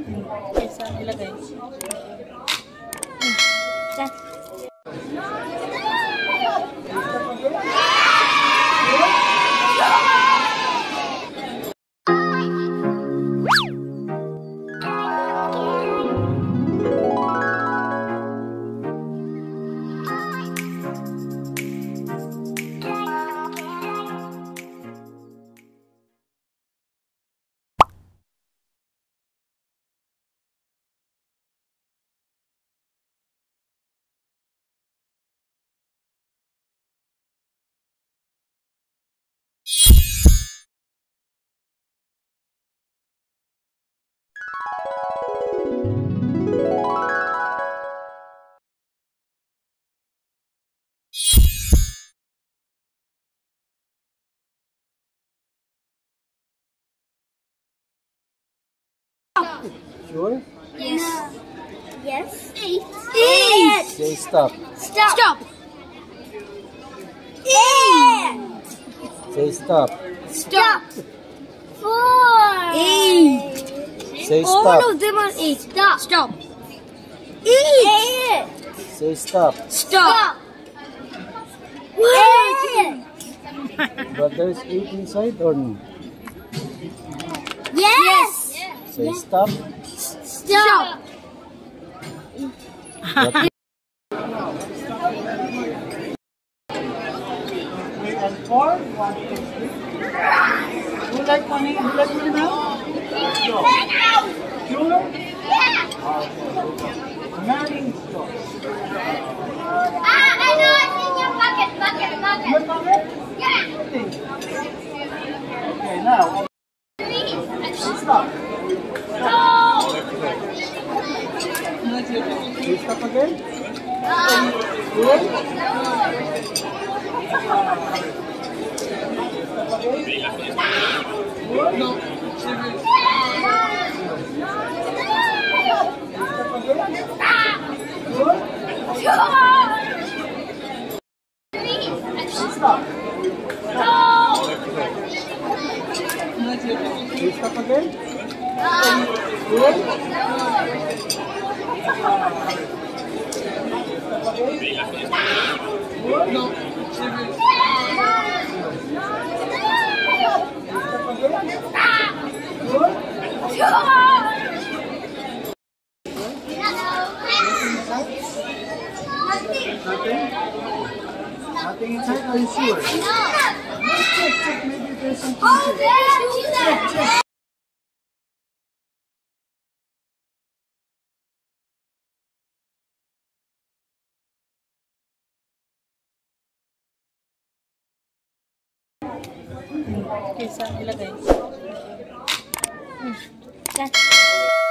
Okay, saan ilagay? Saan? Sure? Yes. Yes. Eight. Say stop. Stop. Eight. Say stop. Stop. Four. Eight. Say stop. All of them are eight. Stop. Eight. Say stop. Stop. Eight. But there's 8 inside or no? Yes. Say stop. Stop. But And 4, 1, 2, 3. You like money? You like money now? No. Sure? Marrying store. I know it's in your bucket. Your pocket? Yeah. Okay, now. Stop. You stop again? Good? No. Stop. You stop again? Good? No. Nothing inside, are you sure? Check, maybe there's something. Check. Okay, saan ilagay? Saan?